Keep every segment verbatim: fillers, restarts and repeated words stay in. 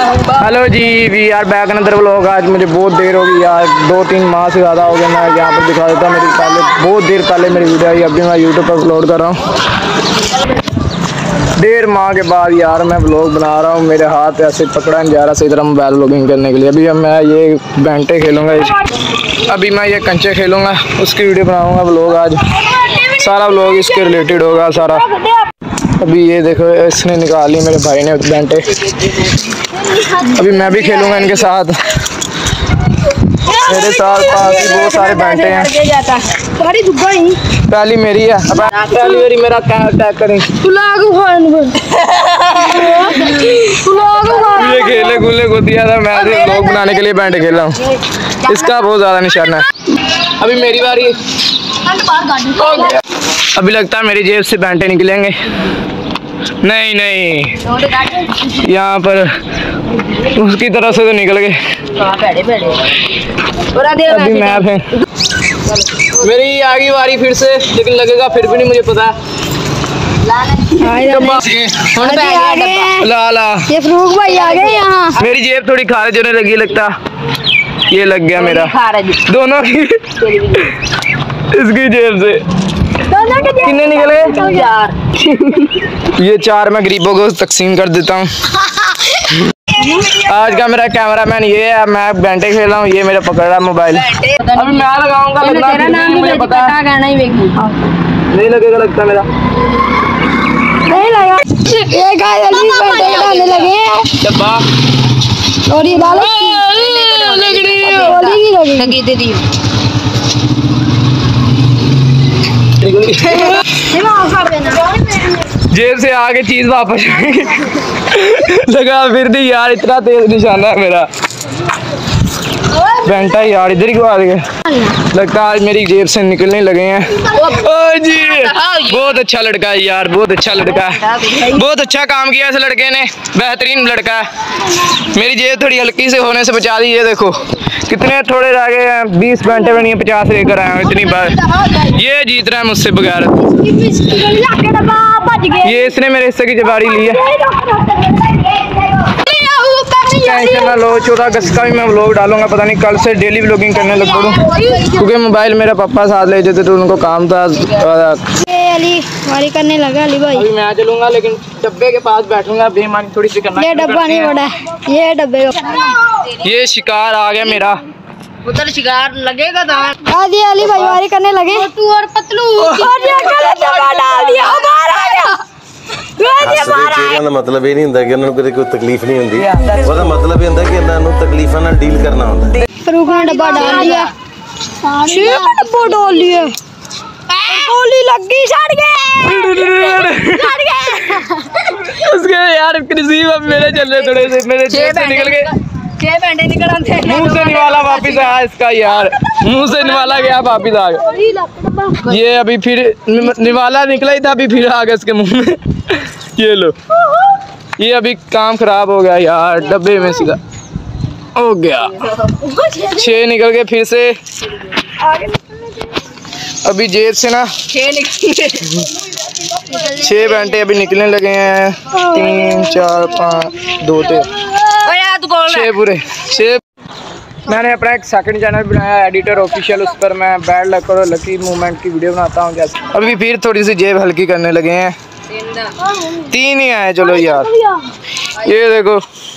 Hello जी, we are back another vlog. आज मुझे बहुत देर हो गई यार, दो तीन माह से ज़्यादा हो गया। मैं यहाँ पर दिखा देता हूँ, मेरी पहले बहुत देर पहले मेरी वीडियो आई, अभी मैं यूट्यूब पर अपलोड कर रहा हूँ। डेढ़ माह के बाद यार मैं व्लॉग बना रहा हूँ। मेरे हाथ ऐसे पकड़ा नहीं जा रहा सही तरह मोबाइल व्लॉगिंग करने के लिए। अभी मैं ये बैंटे खेलूँगा, अभी मैं ये कंचे खेलूँगा, उसकी वीडियो बनाऊँगा व्लॉग। आज सारा व्लॉग इसके रिलेटेड होगा सारा। अभी ये देखो, इसने निकाल ली मेरे भाई ने बैंटे। अभी मैं भी खेलूँगा इनके साथ। मेरे साथ पास ही बहुत सारे बैंटे हैं। पहली मेरी है, पहली मेरी मेरा क्या अटैक करें। ये खेले गुले को दिया था, मैं व्लॉग बनाने के लिए बैंटे खेल रहा हूँ। इसका बहुत ज़्यादा निशाना है। अभी मेरी बारी। अभी लगता है मेरी जेब से बैंटे निकलेंगे। नहीं नहीं, यहाँ पर उसकी तरफ से तो निकल गए। अभी मैं फिर मेरी आगे बारी फिर से, लेकिन लगेगा फिर भी नहीं, मुझे पता है। ला ला ये फरूक भाई आ गए यहाँ। मेरी जेब थोड़ी खारिज होने लगी लगता। ये लग गया मेरा दोनों की इसकी जेब से। कितने निकले? चार। ये चार मैं गरीबों को तकसीम कर देता हूँ। आज का मेरा कैमरामैन ये है, मैं बैंटे खेल रहा हूँ, ये मेरा पकड़ रहा है मोबाइल। अभी मैं लगाऊंगा, मुझे पता है नहीं लगेगा, लगता मेरा नहीं लगा। ये गाइस अभी बैंटे बनाने लगे हैं। डब्बा और ये डालो लगी दे दी। जेब से आगे चीज वापस लगा फिर दी यार, इतना तेज निशाना है मेरा बैंटा यार। इधर ही क्यों आ गए? लगता है आज मेरी जेब से निकलने लगे हैं। ओ जी, बहुत अच्छा लड़का है यार, बहुत अच्छा लड़का है, बहुत अच्छा काम किया इस लड़के ने, बेहतरीन लड़का है। मेरी जेब थोड़ी हल्की से होने से बचा दी। ये देखो कितने थोड़े रह गए हैं, बीस घंटे में नहीं पचास लेकर आया हूँ इतनी बार। ये जीत रहा है मुझसे बगैर। ये इसने मेरे हिस्से की जबारी ली है। टेंशन ना लो, चौदह अगस्त का भी मैं व्लॉग डालूंगा। पता नहीं कल से डेली व्लॉगिंग करने लग पड़ूं, क्योंकि मोबाइल मेरा पापा साथ ले जाते तो उनको काम था। ये अली वारी करने लगा अली भाई। अभी मैं चलूंगा, लेकिन डब्बे के पास बैठूंगा, बेईमानी थोड़ी सी करना। ये डब्बा नहीं बड़ा, ये डब्बे का। ये शिकार आ गया मेरा, उधर शिकार लगेगा तो आज ये अली भाई वारी करने लगे। तू और पतलू और ये गलत डब्बा डाल दिया, बाहर आ गया। ਦਾ ਮਤਲਬ ਇਹ ਨਹੀਂ ਹੁੰਦਾ ਕਿ ਉਹਨਾਂ ਨੂੰ ਕਦੇ ਕੋਈ ਤਕਲੀਫ ਨਹੀਂ ਹੁੰਦੀ, ਉਹਦਾ ਮਤਲਬ ਇਹ ਹੁੰਦਾ ਕਿ ਇਹਨਾਂ ਨੂੰ ਤਕਲੀਫਾਂ ਨਾਲ ਡੀਲ ਕਰਨਾ ਹੁੰਦਾ ਹੈ। फरूक ने डब्बा डाल दिया, छह का डब्बा डाल दिया, गोली लग गई, सड़ गए सड़ गए उसके यार नसीब अब मेरे चल रहे थोड़े से, मेरे जेब से निकल गए। छह बैंडे निकल आते हैं, मुंह से निवाला वापिस आया इसका यार, मुंह से निवाला गया वापिस आ गया। ये अभी फिर निवाला निकला ही था, अभी फिर आ गया इसके मुंह में। ये लो, ये अभी काम खराब हो गया यार, डब्बे में सीधा हो गया। छह निकल गए फिर से। अभी जेब से ना छह निकल छह बैंटे अभी निकलने लगे हैं। तीन चार पाँच दो तीन छह पूरे छह। मैंने अपना एक सेकंड चैनल बनाया एडिटर ऑफिशियल, उस पर मैं बैड लक और लकी मूवमेंट की वीडियो बनाता हूँ। जैसे अभी फिर थोड़ी सी जेब हल्की करने लगे हैं। तीन ही आए, चलो यार। ये देखो,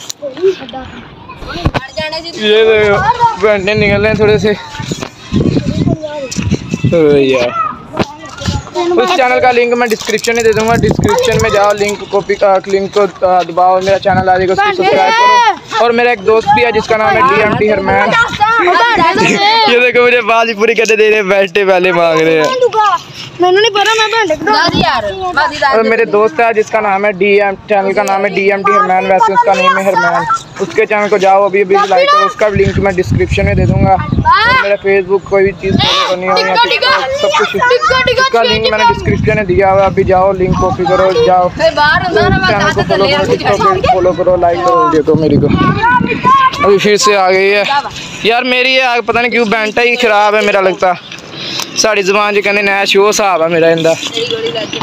ये देखो बैंटे निकल रहे हैं थोड़े से यार। उस चैनल का लिंक मैं डिस्क्रिप्शन में दे दूंगा, डिस्क्रिप्शन में जाओ, लिंक कॉपी का लिंक को दबाओ, मेरा चैनल आ जाएगा, उसको सब्सक्राइब करो। और मेरा एक दोस्त भी है जिसका नाम है डी एम टी हरमैन। ये देखो मुझे बाजी पूरी करने दे रहे हैं, बैठे पहले मांग रहे हैं। मैंने नहीं पता, मैं और मेरे दोस्त है जिसका नाम है डी एम, चैनल का नाम है डी एम टी हरमैन, वैसे उसका नेम है हरमैन। उसके चैनल को जाओ अभी अभी लाइक करो, उसका लिंक मैं डिस्क्रिप्शन में दे दूंगा। और मेरा फेसबुक कोई भी चीज़ फॉलो करनी हो या सब कुछ, उसका लिंक मैंने डिस्क्रिप्शन में दिया हुआ है। अभी जाओ, लिंक कॉपी करो, जाओ चैनल को फॉलो करो, टिकटॉक फॉलो करो, लाइक करो वीडियो को मेरी को। अभी फिर से आ गई है यार मेरी है आग, पता नहीं क्यों बैंटा ही खराब है मेरा लगता। साड़ी जबान च कहते नया शो हिसाब है मेरा इंदा।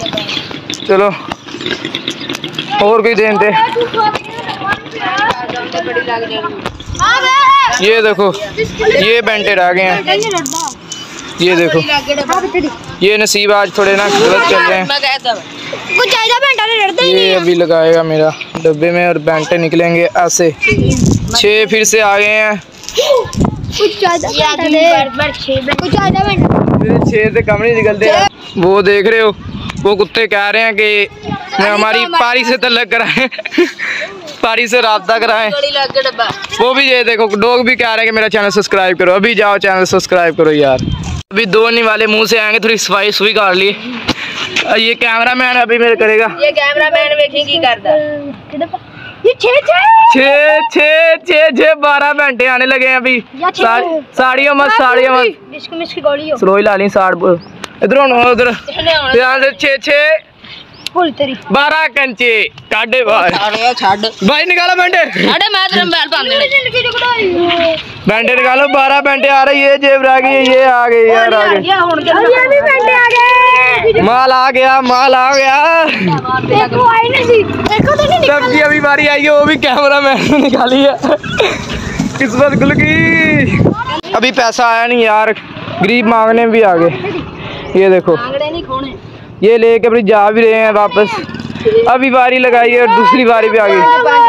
चलो और कोई देन दे। ये देखो ये बेंटेड आ गए हैं, ये देखो ये नसीब आज थोड़े ना गलत चल रहे हैं। कुछ ज्यादा बेंटा नहीं लड़ते ये अभी लगाएगा मेरा डब्बे में और बेंटे निकलेंगे ऐसे। छः फिर से आ गए हैं, कुछ ज्यादा कुछ ज्यादा बेंटा छः से कम नहीं निकलते हैं। वो देख रहे हो वो कुत्ते कह रहे हैं कि मैं हमारी पारी से तल्लक कराएं पारी से राब्ता कराएं। वो भी ये देखो डॉग भी कह रहे हैं कि मेरा चैनल सब्सक्राइब करो। अभी जाओ चैनल सब्सक्राइब करो यार। अभी दो नहीं वाले मुंह से आएंगे, थोड़ी सफाई सुई कर ली। ये कैमरा मैन अभी मेरे करेगा। ये कैमरा मैन वेखी की करदा ये छे छे छः छः छः छः बारह घंटे आने लगे हैं अभी। साड़ियों मत साड़ियों मत मिस्क मिस्क गोली हो स्लोई ला ली साड़ इधर उधर ध्यान से। छः छः फुल तेरी बारह कंचे काटे बाहर अरे छाड़ भाई निकालो बेंटे छाड़े मैं तेरे बैल पांदे बेंटे निकालो। बारह बेंटे आ रही है, जेब रह गई, ये आ गई यार आ गई। ये भी बेंटे आ गए, माल आ गया माल आ गया। देखो आई नहीं सी देखो तो नहीं सब्जी अभी बारी आई है, वो भी कैमरा मैन निकाली है। किस्मत खुल गई। अभी पैसा आया नहीं यार, गरीब मांगने भी आ गए। ये देखो आंगड़े नहीं खोने ये लेके अपनी जा भी रहे हैं वापस। अभी बारी लगाई है और दूसरी बारी भी आ गई।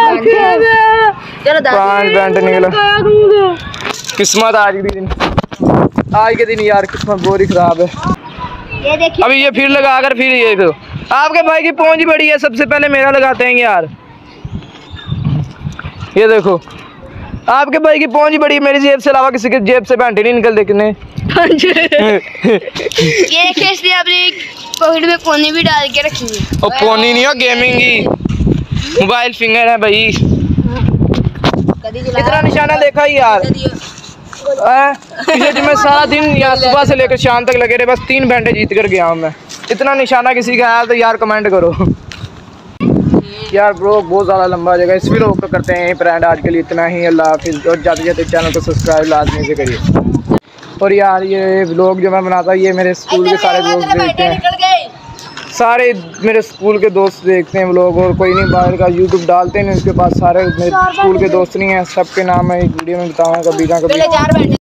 पांच बेंटे निकला। किस्मत आज के दिन आज के दिन यार किस्मत बहुत ही खराब है। ये देखिए अभी ये फिर लगा कर फिर ये तो आपके भाई की पहुंच ही बड़ी है। सबसे पहले मेरा लगाते हैं यार। ये देखो आपके भाई की पहुंच ही बड़ी है, मेरी जेब से अलावा किसी के जेब से बेंटे नहीं निकलते कितने। ये देखिए इसलिए आपने पॉकेट में पोनी भी डाल के रखी है। और पोनी नहीं हो गेमिंग की मोबाइल फिंगर है भाई। इतना निशाना देखा ही यार। पिछले मैं सारा दिन या सुबह से लेकर शाम तक लगे रहे, बस तीन घंटे जीत कर गया हूँ मैं। इतना निशाना किसी का आया तो यार कमेंट करो यार। ब्रो बहुत ज़्यादा लंबा जगह इस वीडियो को करते हैं फ्रेंड आज के लिए इतना ही। अल्लाह हाफिज़ और जाते जाते चैनल को सब्सक्राइब लाजमी से करिए। और यार ये व्लॉग जो मैं बनाता हूँ ये मेरे स्कूल के सारे दोस्त देखते हैं, सारे मेरे स्कूल के दोस्त देखते हैं व्लॉग। और कोई नहीं बाहर का यूट्यूब डालते नहीं, उसके पास सारे मेरे स्कूल के दोस्त नहीं हैं। सबके नाम मैं एक वीडियो में बताऊँगा कभी ना कभी।